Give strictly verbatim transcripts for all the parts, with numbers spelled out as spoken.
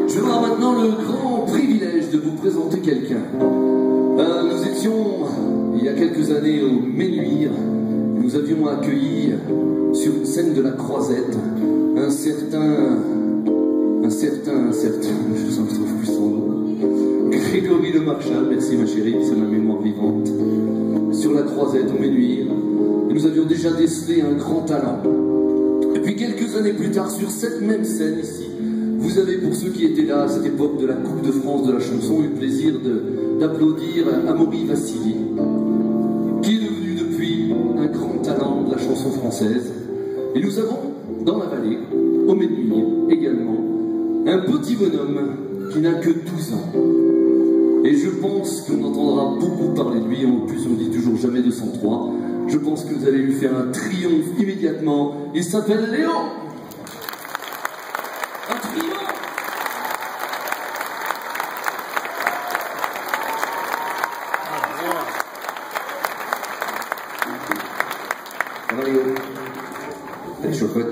Je vais avoir maintenant le grand privilège de vous présenter quelqu'un. Euh, nous étions, il y a quelques années, au Ménuire. Nous avions accueilli sur une scène de la Croisette un certain, un certain, un certain, je ne trouve plus son nom, Grégory Le Marchal, merci ma chérie, c'est ma mémoire vivante, sur la Croisette au Ménuire. Et nous avions déjà décelé un grand talent. Et puis quelques années plus tard, sur cette même scène ici, vous avez, pour ceux qui étaient là à cette époque de la Coupe de France de la chanson, eu le plaisir d'applaudir Amaury Vassili, qui est devenu depuis un grand talent de la chanson française. Et nous avons, dans la vallée, au Ménuire également, un petit bonhomme qui n'a que douze ans. Et je pense qu'on entendra beaucoup parler de lui, en plus on dit toujours jamais deux cent trois. Je pense que vous allez lui faire un triomphe immédiatement. Il s'appelle Léo. Un triomphe. Ça va Léo? T'as des chocottes?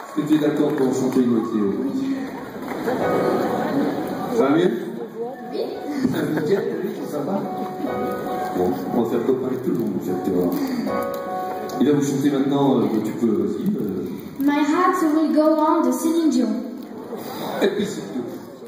Est-ce que tu es d'accord pour chanter une moitié? Oui. Ça va mieux? Oui. Nickel, oui, ça va. Bon, on va faire copain avec tout le monde, en fait, tu vois. Il va vous chanter maintenant, euh, tu peux, vas-y. Euh... My Heart Will Go On de Céline Dion. Et puis c'est tout.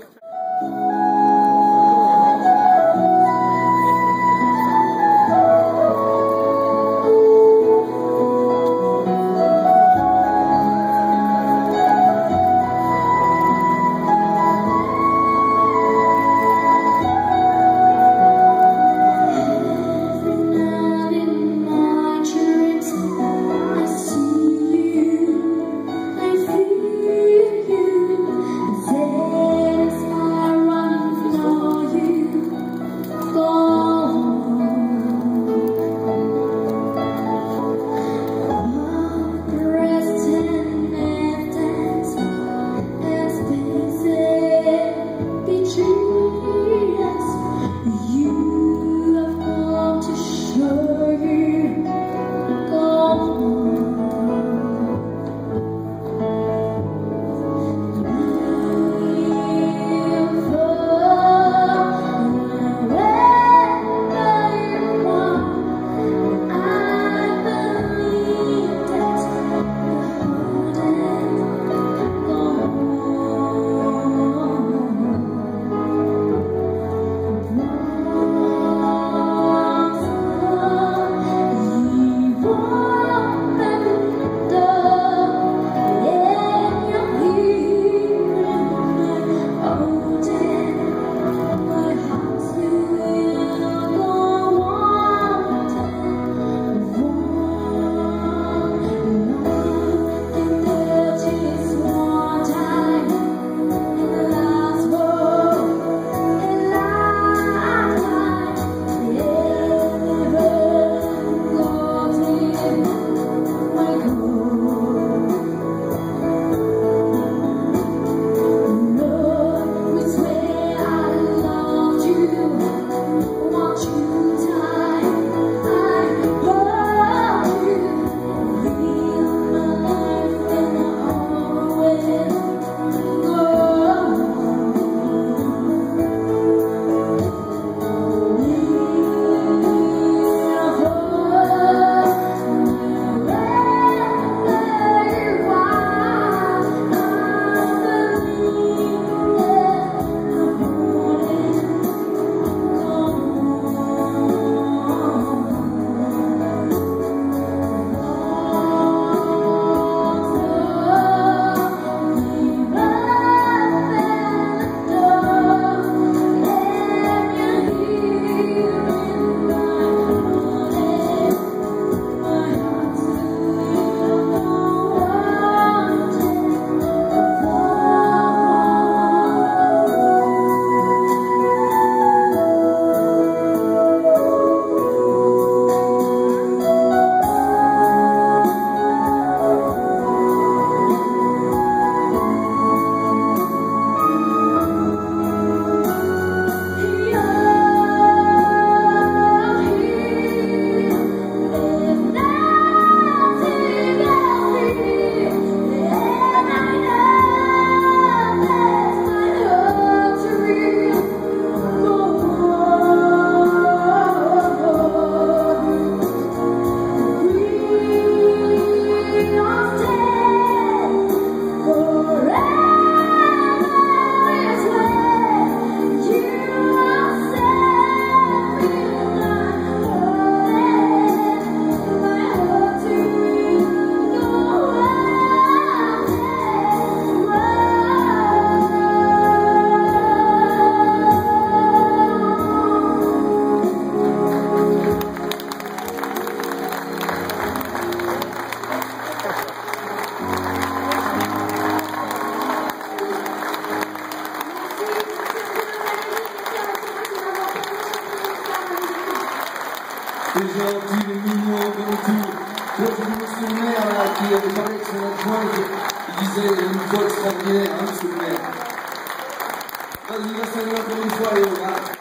C'est gentil, le mignon de retour. Toi, je me souviens là, qui avait parlé de son adjoint, il disait une voix extraordinaire, hein, ce maire. Vas-y, va saluer encore une fois, Léo, là.